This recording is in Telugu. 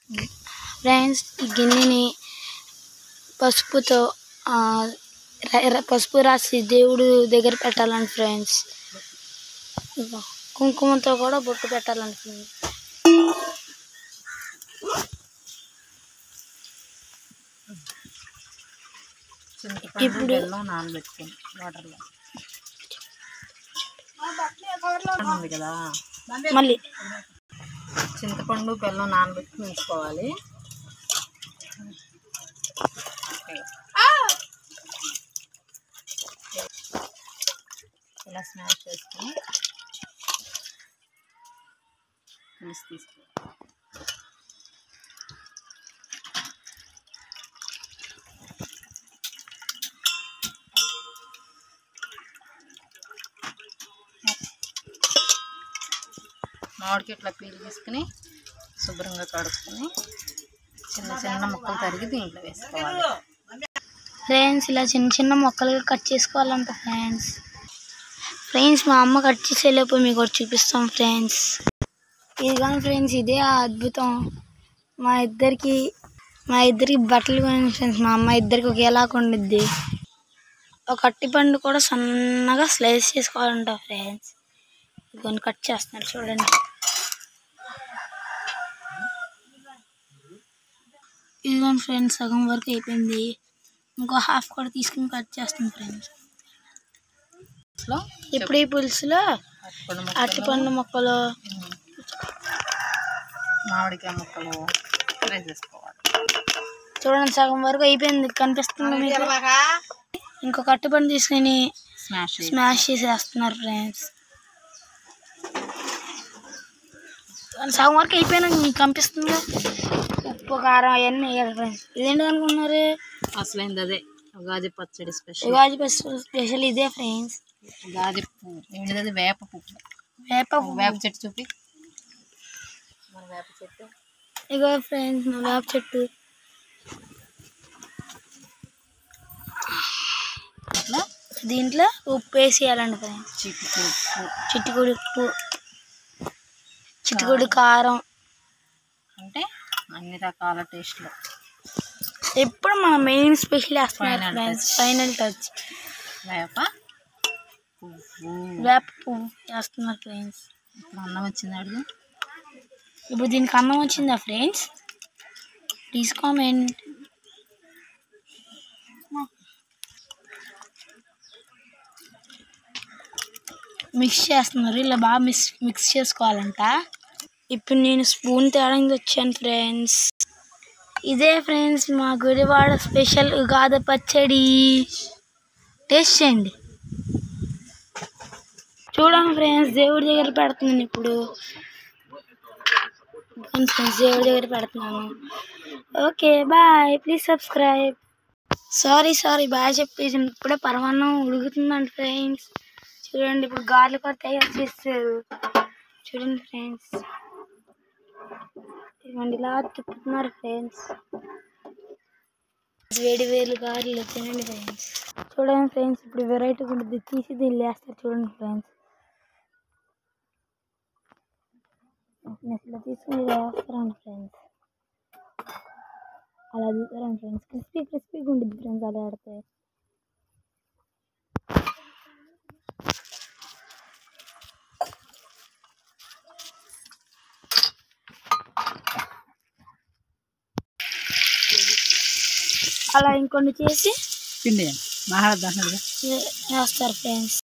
ఫ్రెండ్స్ ఈ గిన్నెని పసుపుతో పసుపు రాసి దేవుడు దగ్గర పెట్టాలండి ఫ్రెండ్స్. కుంకుమతో కూడా బొట్టు పెట్టాలండి ఫ్రెండ్స్. ఇప్పుడు నానబెట్టుకోండి వాటర్లో ఉంది కదా, మళ్ళీ చింతపండు బెల్లం నానబెట్టుకుని ఉంచుకోవాలి. ఇలా స్మాష్ చేసుకుని పులుసు తీసుకోవాలి. మామిడికి ఇట్లా పీలు తీసుకుని శుభ్రంగా కడుక్కొని చిన్న చిన్న ముక్కలు తరిగి దీంట్లో వేసుకోవాలి. ఫ్రెండ్స్ ఇలా చిన్న చిన్న ముక్కలుగా కట్ చేసుకోవాలంట ఫ్రెండ్స్ మా అమ్మ కట్ చేసేలోపు మీకు ఒకటి చూపిస్తాం ఫ్రెండ్స్. ఇది కానీ ఫ్రెండ్స్ ఇదే అద్భుతం. మా ఇద్దరికి బట్టలు కొని ఫ్రెండ్స్ మా అమ్మ ఇద్దరికి ఒకేలా కొండిద్ది. ఒక అట్టిపండు కూడా సన్నగా స్లైస్ చేసుకోవాలంట ఫ్రెండ్స్. ఇదిగోని కట్ చేస్తున్నారు చూడండి. ఇదిగోని ఫ్రెండ్స్ సగం వరకు అయిపోయింది. ఇంకో హాఫ్ కూడా తీసుకుని కట్ చేస్తాం ఫ్రెండ్స్. ఇప్పుడు ఈ పులుసులో అరటిపండు ముక్కలు, మామిడికాయ ముక్కలు ఫ్రై చేసుకోవాలి. చూడండి సగం వరకు అయిపోయింది కనిపిస్తుంది మీకు. ఇంకొక అరటిపండు తీసుకుని స్మాష్ చేసేస్తున్నారు ఫ్రెండ్స్. సగం వరకు అయిపోయినా మీకు కనిపిస్తుంది. ఉప్పు కారం అవన్నీ వేయాలి ఫ్రెండ్స్. ఇదేంటి అనుకున్నారు? అసలైంది అదే ఉగాది పచ్చడి స్పెషల్. ఉగాది స్పెషల్ ఇదే ఫ్రెండ్స్. ఉగాది ఏంటిది? వేప పువ్వు. వేప చెట్టు చూపి. మన వేప చెట్టు ఇగో ఫ్రెండ్స్ మా వేప చెట్టు. దీంట్లో ఉప్పు వేసేయాలండి ఫ్రెండ్స్. చిటికుడు ఉప్పు, చిటికుడు కారం, అంటే అన్ని రకాల టేస్ట్లు. ఎప్పుడు మన మెయిన్ స్పెషల్ వేస్తున్నారు ఫ్రెండ్స్. ఫైనల్ టచ్ వేప పువ్వు వేస్తున్నారు ఫ్రెండ్స్. ఇప్పుడు అన్నం వచ్చింది అడుగు. ఇప్పుడు దీనికి అన్నం వచ్చిందా ఫ్రెండ్స్? Please comment. మిక్స్ చేస్తున్నారు. ఇలా బాగా మిక్స్ చేసుకోవాలంట. ఇప్పుడు నేను స్పూన్ తేడానికి వచ్చాను ఫ్రెండ్స్. ఇదే ఫ్రెండ్స్ మా గుడివాడ స్పెషల్ ఉగాది పచ్చడి. టేస్ట్ చేయండి. చూడండి ఫ్రెండ్స్ దేవుడి దగ్గర పెడుతున్నాను ఇప్పుడు. ఫ్రెండ్స్ దేవుడి దగ్గర పెడుతున్నాను. Okay bye, please subscribe. Sorry bye చెప్పేసి ఇప్పుడే పరమాన్నం ఉడుకుతుందండి ఫ్రెండ్స్. చూడండి ఇప్పుడు గార్లు కూడా తయారు చేస్తారు. చూడండి ఫ్రెండ్స్ ఇవ్వండి ఇలా తిప్పుతున్నారు ఫ్రెండ్స్. వేడి గారెలు తినండి ఫ్రెండ్స్. చూడండి ఫ్రెండ్స్ ఇప్పుడు వెరైటీగా ఉంటుంది. తీసి దీన్ని వేస్తారు చూడండి ఫ్రెండ్స్. ఇలా తీసుకుని వేస్తారండి ఫ్రెండ్స్. అలా తీస్తారండి ఫ్రెండ్స్. క్రిస్పీగా ఉంటుంది ఫ్రెండ్స్ అలా ఆడితే. అలా ఇంకొన్ని చేసి పిండి మహారాజు వేస్తారు ఫ్రెండ్స్.